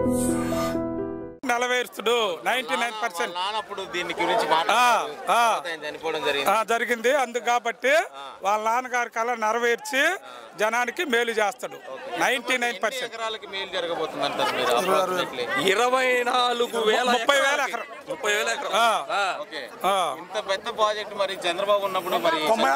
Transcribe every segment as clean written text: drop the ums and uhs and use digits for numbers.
నెలవేరుస్తుడు 99%. నాన్నప్పుడు దీని గురించి చనిపోవడం జరిగింది. అందుకు కాబట్టి వాళ్ళ నాన్నగారి కళ నెరవేర్చి జనానికి మేలు చేస్తాడు. 99% ఎకరాలకి మేలు జరగబోతుంది అంటారు మీరు? 30,000 ఎకరం. ఇంత పెద్ద ప్రాజెక్ట్ మరి చంద్రబాబు ఉన్నప్పుడు మరి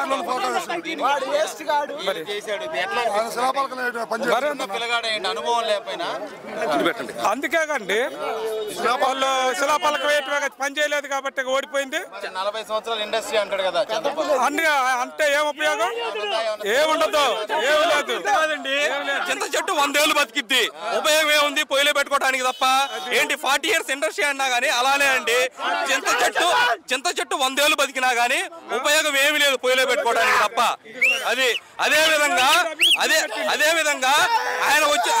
చేశాడు. పిల్లగాడు అనుభవం లేకపోయినా అందుకే కండి వాళ్ళు శిలాపలక వేయటమే పని చేయలేదు కాబట్టి ఓడిపోయింది. 40 సంవత్సరాల ఇండస్ట్రీ అంటాడు కదా చంద్రబాబు. అన్ని అంటే ఏం ఉపయోగం? ఏముండదు, ఏమి లేదు. చింత చెట్టు 100 ఏళ్ళు బతికిద్ది, ఉపయోగం ఏముంది? పొయ్యిలో పెట్టుకోవడానికి తప్ప. ఏంటి 40 ఇయర్స్ ఇండస్ట్రీ అన్నా గానీ అలానే అండి. చింత చెట్టు 100 ఏళ్ళు బతికినా గానీ ఉపయోగం ఏమి లేదు పొయ్యిలో పెట్టుకోవడానికి తప్ప. అది అదే విధంగా ఆయన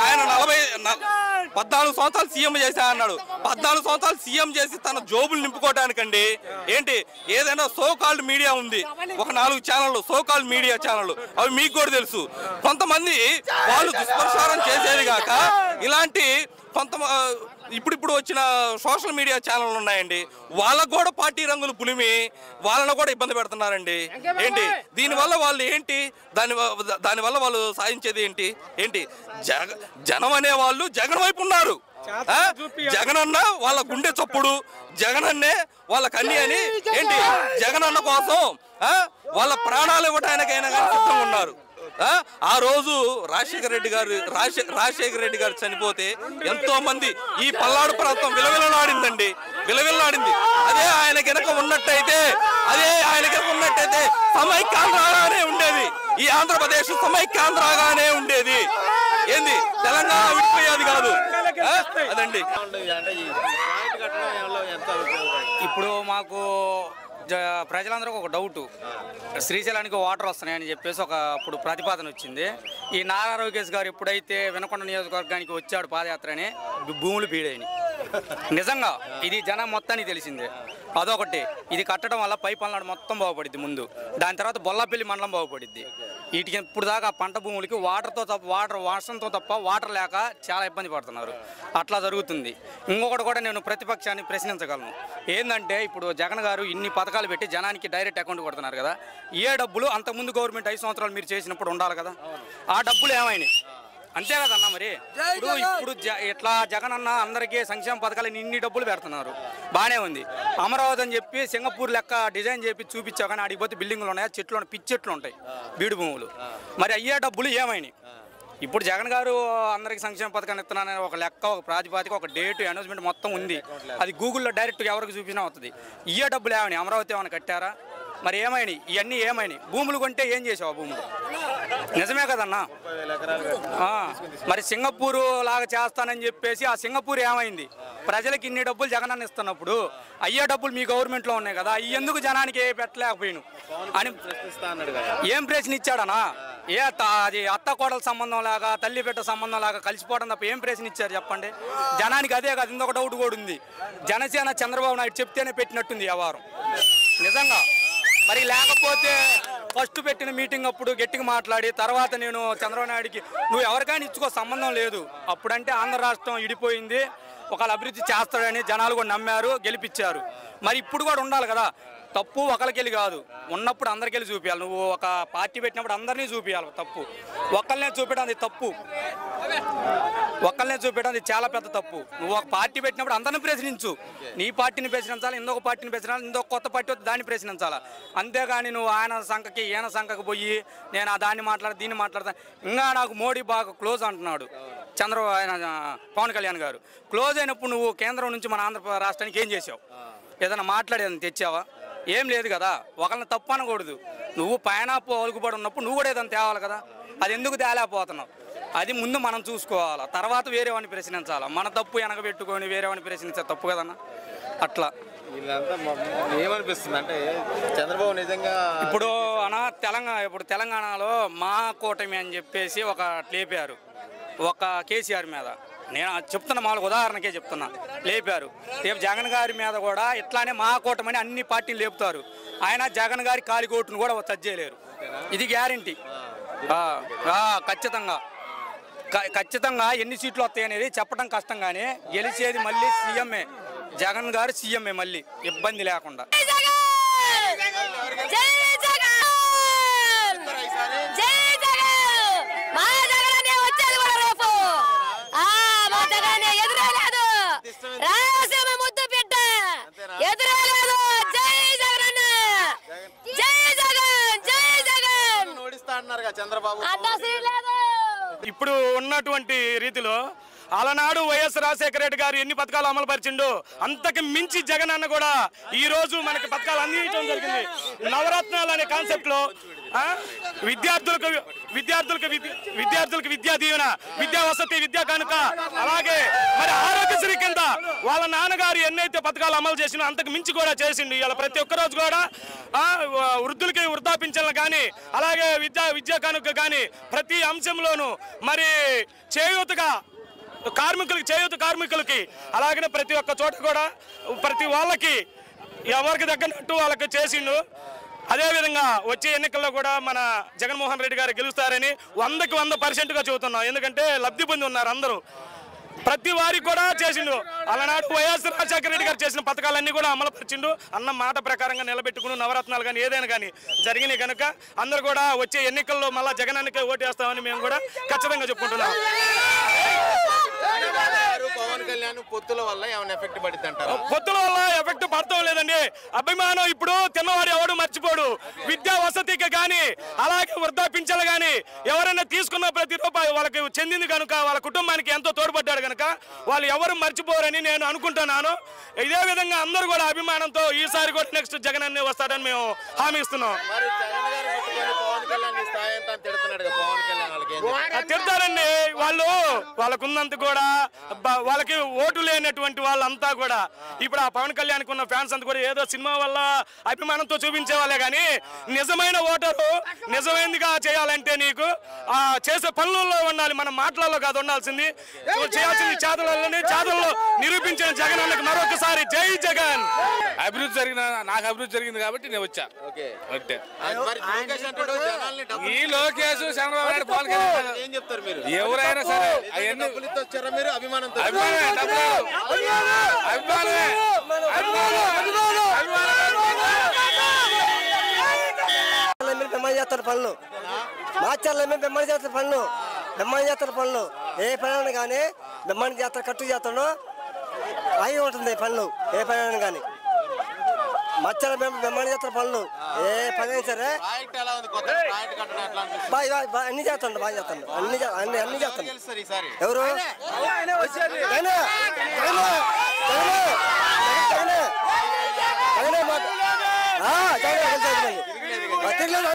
14 సంవత్సరాలు సీఎం చేశా అన్నాడు. 14 సంవత్సరాలు సీఎం చేసి తన జోబులు నింపుకోవడానికండి. ఏంటి ఏదైనా సో కాల్డ్ మీడియా ఉంది, ఒక 4 ఛానళ్ళు సో కాల్డ్ మీడియా ఛానళ్ళు, అవి మీకు కూడా తెలుసు. కొంతమంది వాళ్ళు దుష్ప్రచారం చేసేది కాక ఇలాంటి ఇప్పుడు వచ్చిన సోషల్ మీడియా ఛానళ్ళు ఉన్నాయండి, వాళ్ళకు కూడా పార్టీ రంగులు పులిమి వాళ్ళను కూడా ఇబ్బంది పెడుతున్నారండి. ఏంటి దీనివల్ల వాళ్ళు ఏంటి దానివల్ల వాళ్ళు సాధించేది ఏంటి జనం అనే వాళ్ళు జగన్ వైపు ఉన్నారు. జగనన్న వాళ్ళ గుండె చప్పుడు, జగనన్నే వాళ్ళ కన్నీ అని ఏంటి జగనన్న కోసం వాళ్ళ ప్రాణాలు ఇవ్వడానికైనా కానీ సిద్ధంగా ఉన్నారు. ఆ రోజు రాజశేఖర రెడ్డి గారు చనిపోతే ఎంతో మంది ఈ పల్నాడు ప్రాంతం విలవిలలాడిందండి, విలవిల్లాడింది. అదే ఆయన కనుక ఉన్నట్టయితే సమైక్యాంధ్రగానే ఉండేది, ఈ ఆంధ్రప్రదేశ్ సమైక్యాంధ్రగానే ఉండేది. ఏంది తెలంగాణ విడిపోయేది కాదు. అదండి. ఇప్పుడు మాకు ప్రజలందరికీ ఒక డౌటు, శ్రీశైలానికి వాటర్ వస్తున్నాయని చెప్పేసి అప్పుడు ప్రతిపాదన వచ్చింది. ఈ నారా లోకేష్ గారు ఎప్పుడైతే వినకొండ నియోజకవర్గానికి వచ్చాడు పాదయాత్ర అని భూములు పీడైనాయి. నిజంగా ఇది జనం మొత్తానికి తెలిసిందే. అదొకటి, ఇది కట్టడం వల్ల పై పల్నాడు మొత్తం బాగుపడిద్ది ముందు, దాని తర్వాత బొల్లపల్లి మండలం బాగుపడిద్ది. వీటికి ఇప్పుడు దాకా పంట భూములకి వర్షంతో తప్ప వాటర్ లేక చాలా ఇబ్బంది పడుతున్నారు. అట్లా జరుగుతుంది. ఇంకొకటి కూడా నేను ప్రతిపక్షాన్ని ప్రశ్నించగలను. ఏంటంటే ఇప్పుడు జగన్ గారు ఇన్ని పథకాలు పెట్టి జనానికి డైరెక్ట్ అకౌంట్ కొడుతున్నారు కదా, ఏ డబ్బులు అంతకుముందు గవర్నమెంట్ 5 సంవత్సరాలు మీరు చేసినప్పుడు ఉండాలి కదా, ఆ డబ్బులు ఏమైనాయి? అంతే కదన్నా. మరి ఇప్పుడు ఇట్లా జగన్ అన్న అందరికీ సంక్షేమ పథకాలు ఇన్ని డబ్బులు పెడుతున్నారు, బాగానే ఉంది. అమరావతి అని చెప్పి సింగపూర్ లెక్క డిజైన్ చేసి చూపించావు కానీ అడిగిపోతే బిల్డింగ్లు ఉన్నాయి, పిచ్చి చెట్లు ఉంటాయి, బీడు భూములు. మరి అయ్యే డబ్బులు ఏమైనాయి? ఇప్పుడు జగన్ గారు అందరికి సంక్షేమ పథకాన్ని ఇస్తున్నానని ఒక లెక్క, ఒక ప్రాతిపాదిక, ఒక డేట్, అనౌన్స్మెంట్ మొత్తం ఉంది. అది గూగుల్లో డైరెక్ట్గా ఎవరికి చూపించినా వస్తుంది. ఇయ్యే డబ్బులు ఏమైనాయి? అమరావతి ఏమైనా కట్టారా? మరి ఏమైనాయి? ఇవన్నీ ఏమైనాయి? భూములు కొంటే ఏం చేసావు? ఆ భూములు నిజమే కదన్నా. మరి సింగపూర్ లాగా చేస్తానని చెప్పేసి ఆ సింగపూర్ ఏమైంది? ప్రజలకు ఇన్ని డబ్బులు జగనన్న ఇస్తున్నప్పుడు అయ్యే డబ్బులు మీ గవర్నమెంట్లో ఉన్నాయి కదా, అవి ఎందుకు జనానికి పెట్టలేకపోయాను అని ఏం ప్రశ్న ఇచ్చాడనా? అది అత్త కోడల సంబంధం లాగా, తల్లి బిడ్డ సంబంధం లాగా కలిసిపోవడం తప్ప ఏం ప్రశ్న ఇచ్చారు చెప్పండి? జనానికి అదే కాదు, ఇంకొక డౌట్ కూడా ఉంది. జనసేన చంద్రబాబు నాయుడు చెప్తేనే పెట్టినట్టుంది వ్యవహారం నిజంగా. మరి లేకపోతే ఫస్ట్ పెట్టిన మీటింగ్ అప్పుడు గట్టిగా మాట్లాడి తర్వాత నేను చంద్రబాబు నాయుడికి నువ్వు ఎవరికైనా ఇచ్చుకో సంబంధం లేదు, అప్పుడంటే ఆంధ్ర రాష్ట్రం ఇడిపోయింది, ఒకళ్ళు అభివృద్ధి చేస్తాడని జనాలు కూడా నమ్మారు, గెలిపించారు. మరి ఇప్పుడు కూడా ఉండాలి కదా. తప్పు ఒకరికెళ్ళి కాదు, ఉన్నప్పుడు అందరికెళ్ళి చూపించాలి. నువ్వు ఒక పార్టీ పెట్టినప్పుడు అందరినీ చూపించాలి. తప్పు ఒకళ్ళనే చూపించడం అది తప్పు, ఒక్కళ్ళనే చూపించడం అది చాలా పెద్ద తప్పు. నువ్వు ఒక పార్టీ పెట్టినప్పుడు అందరిని ప్రశ్నించు, నీ పార్టీని ప్రశ్నించాలి, ఇంకొక పార్టీని ప్రశ్నించాలి, ఇంకొక కొత్త పార్టీ వస్తే దాన్ని ప్రశ్నించాలి. అంతేగాని నువ్వు ఆయన సంఖకి ఈయన సంఖకి పోయి నేను దాన్ని మాట్లాడతా దీన్ని మాట్లాడతాను. ఇంకా నాకు మోడీ బాగా క్లోజ్ అంటున్నాడు చంద్రబాబు, ఆయన పవన్ కళ్యాణ్ గారు క్లోజ్ అయినప్పుడు నువ్వు కేంద్రం నుంచి మన ఆంధ్ర రాష్ట్రానికి ఏం చేసావు? ఏదైనా మాట్లాడేదని తెచ్చావా? ఏం లేదు కదా. ఒకళ్ళని తప్పు అనకూడదు. నువ్వు పైన పలుకుబడి ఉన్నప్పుడు నువ్వు కూడా ఏదైనా తేవాలి కదా, అది ఎందుకు తేలేకపోతున్నావు? అది ముందు మనం చూసుకోవాలి, తర్వాత వేరే వాడిని ప్రశ్నించాలి. మన తప్పు వెనకబెట్టుకొని వేరే వాడిని ప్రశ్నించే తప్పు కదన్నా. అట్లా ఏమనిపిస్తుంది అంటే చంద్రబాబు నిజంగా ఇప్పుడు తెలంగాణలో మా కూటమి అని చెప్పేసి ఒక లేపారు, ఒక కేసీఆర్ మీద. నేను చెప్తున్నా, మామూలుగా ఉదాహరణకే చెప్తున్నా, లేపారు. రేపు జగన్ గారి మీద కూడా ఇట్లానే మా కూటమని అన్ని పార్టీలు లేపుతారు. ఆయన జగన్ గారి కాలికోటును కూడా టచ్ చేయలేరు. ఇది గ్యారంటీ, ఖచ్చితంగా ఎన్ని సీట్లు వస్తాయి అనేది చెప్పడం కష్టం, కానీ గెలిచేది మళ్ళీ సీఎంఏ, జగన్ గారు సీఎంఏ మళ్ళీ ఇబ్బంది లేకుండా. చంద్రబాబు ఇప్పుడు ఉన్నటువంటి రీతిలో అలనాడు వైఎస్ రాజశేఖర రెడ్డి గారు ఎన్ని పథకాలు అమలు పరిచిండు, అంతకు మించి జగన్ అన్న కూడా ఈ రోజు మనకి పథకాలు అందించడం జరిగింది. నవరత్నాలు అనే కాన్సెప్ట్ లో విద్యార్థులకు విద్యా దీవెన, విద్యా వసతి, విద్యా కానుక, అలాగే మరి ఆరోగ్యశ్రీ కింద వాళ్ళ నాన్నగారు ఎన్నైతే పథకాలు అమలు చేసినో అంతకు మించి కూడా చేసిండు. ఇలా ప్రతి ఒక్క రోజు కూడా వృద్ధులకి వృద్ధాపించలను కానీ, అలాగే విద్యా కానుక కానీ ప్రతి అంశంలోనూ మరి చేయూతగా కార్మికులకి అలాగనే ప్రతి ఒక్క చోట కూడా ప్రతి వాళ్ళకి ఎవరికి తగ్గట్టు వాళ్ళకి చేసిండు. అదేవిధంగా వచ్చే ఎన్నికల్లో కూడా మన జగన్మోహన్ రెడ్డి గారు గెలుస్తారని 100కి 100% చెబుతున్నాం. ఎందుకంటే లబ్ధి పొంది ఉన్నారు అందరూ, ప్రతి వారికి కూడా చేసిండు. అలనాడు వైఎస్ రాజశేఖర రెడ్డి గారు చేసిన పథకాలన్నీ కూడా అమలు పరిచిండు. అన్న మాట ప్రకారంగా నిలబెట్టుకుని నవరత్నాలు కానీ ఏదైనా కానీ జరిగినాయి కనుక అందరూ కూడా వచ్చే ఎన్నికల్లో మళ్ళా జగనానికే ఓటేస్తామని మేము కూడా ఖచ్చితంగా చెప్పుకుంటున్నాం. పవన్ కళ్యాణ్ పొత్తుల వల్ల ఏమైనా ఎఫెక్ట్ పడుతుంది అంటారా? పొత్తుల వల్ల ఎఫెక్ట్ పడతాం లేదండి. అభిమానం ఇప్పుడు తిన్నవాడు ఎవడు మర్చిపోడు. విద్యా వసతికి కానీ, అలాగే వృద్ధాపించలు కానీ ఎవరైనా తీసుకున్న ప్రతి రూపాయి వాళ్ళకి చెందింది కనుక వాళ్ళ కుటుంబానికి ఎంతో తోడ్పడ్డాడు కనుక వాళ్ళు ఎవరు మర్చిపోరని నేను అనుకుంటున్నాను. ఇదే విధంగా అందరూ కూడా అభిమానంతో ఈసారి కూడా నెక్స్ట్ జగన్ అన్ని వస్తాడని మేము హామీ ఇస్తున్నాం. తిడతారండి వాళ్ళు, వాళ్ళకున్నంత కూడా వాళ్ళకి ఓటు లేనటువంటి వాళ్ళంతా కూడా ఇప్పుడు ఆ పవన్ కళ్యాణ్కి ఉన్న ఫ్యాన్స్ అంతా కూడా ఏదో సినిమా వల్ల అభిమానంతో చూపించే వాళ్ళే కానీ నిజమైన ఓటరు నిజమైనదిగా చేయాలంటే నీకు చేసే పనులలో ఉండాలి, మన మాటలలో కాదు ఉండాల్సింది. చేయాల్సింది చేతల్లో నిరూపించిన జగన్ అన్నకు మరొకసారి జై జగన్. నాకు అభివృద్ధి జరిగింది కాబట్టి నేను వచ్చా. ఈ లోకేష్ చంద్రబాబు నాయుడు పవన్ కళ్యాణ్ ఏం చెప్తారు మీరు? ఎవరైనా సరే వచ్చారా మీరు అభిమానంతో? చేస్తారు పనులు, మాచర్ల బెమ్మడి చేస్తారు పనులు, బెమ్మడి చేస్తారు పనులు. ఏ పని కానీ బెమ్మడి చేస్తారు, కట్టు చేస్తాడు అయి ఉంటుంది పనులు. ఏ పని కానీ మచ్చల బెమ్మడి చేస్తారు పనులు. ఏ పని అయినా సరే అన్ని చేస్తాడు, బాగా చేస్తాడు, అన్ని చేస్తాడు. ఎవరు జగనే మాట